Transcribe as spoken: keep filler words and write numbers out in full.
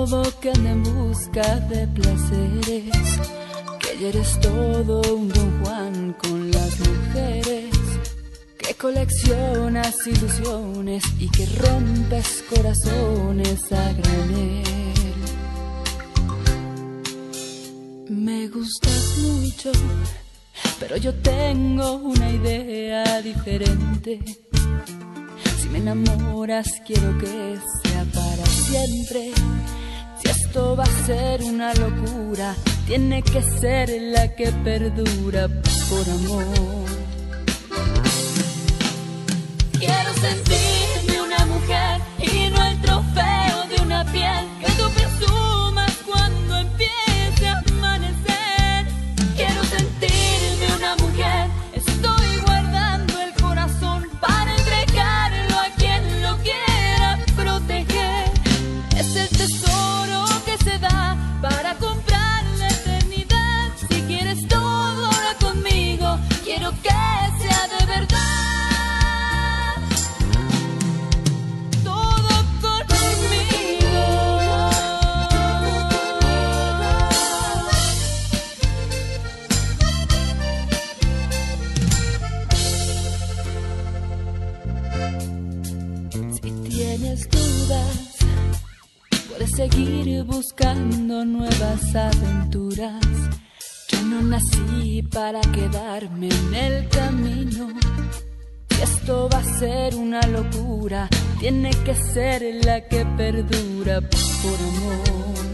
lobo que anda en busca de placeres, que ya eres todo un Don Juan con las mujeres, que coleccionas ilusiones y que rompes corazones a granel. Me gustas mucho, pero yo tengo una idea diferente. Si me enamoras quiero que sea para siempre. Si esto va a ser una locura, tiene que ser la que perdura por amor. Quiero sentirme una mujer y no el trofeo de una piel que tú presumas cuando empiece a amanecer. Quiero sentirme una mujer, estoy guardando el corazón para entregarlo a quien lo quiera proteger. Es el tesoro que se da para comprar la eternidad. Si quieres todo ahora conmigo, quiero que sea de verdad. Tienes dudas, puedes seguir buscando nuevas aventuras. Yo no nací para quedarme en el camino. Si esto va a ser una locura, tiene que ser la que perdura por amor.